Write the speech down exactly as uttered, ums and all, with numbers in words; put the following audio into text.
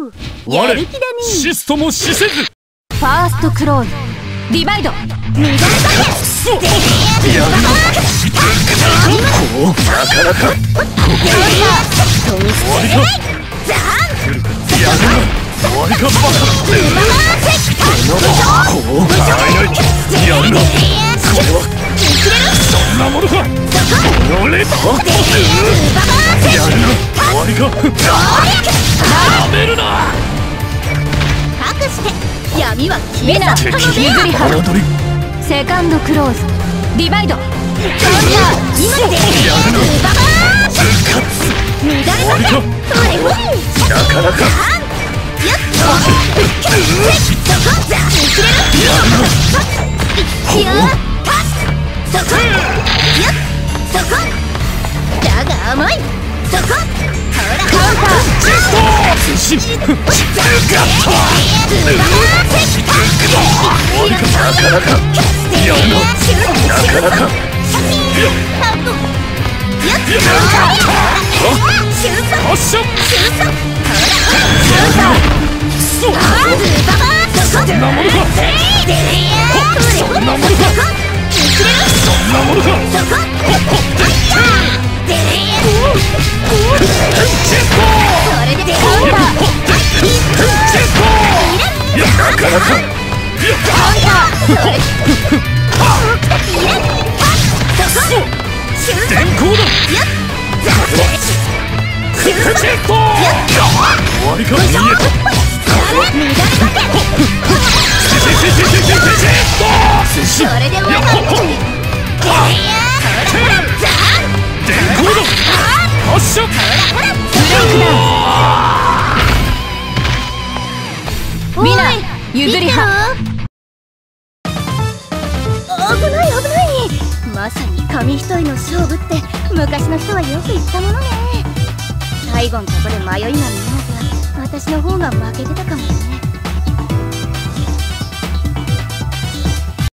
やる気だね。 シスとも死せず。 ファーストクローズディバイド。無駄だ。 やるな。こうなかなか。終わりか。やるな。終わりかバカ。こうないない。やるな。これはそんなものか。これはやるな。終わりか。やめるな。 かくして闇は消え去ったので。 敵に侮り。 セカンドクローズディバイド。カウンター今でやるな。復活。 無駄終わりか。なかなか。 やっとそこだ。 やるな。 やったそこ。やっそこだが甘い。そこほらカウンタージェスト推進。受かった終わりか。なかなか。やるな。なかなか。発射。そんなものか。そんなものか。そんなものか。 それでカウンターなかなか。 カウンターそれ電光だ。ジェット。終わりか。見えた。 それでも電光だ。発射。 みんな譲り派。危ない危ない。まさに紙一重の勝負って昔の人はよく言ったものね。最後のとこで迷いが見えなきゃ私の方が負けてたかもね。